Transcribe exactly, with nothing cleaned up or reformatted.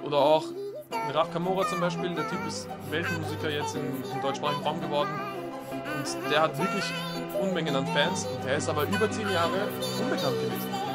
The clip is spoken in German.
Oder auch Raf Kamora zum Beispiel, der Typ ist Weltmusiker jetzt im, im deutschsprachigen Raum geworden. Und der hat wirklich Unmengen an Fans. Und der ist aber über zehn Jahre unbekannt gewesen.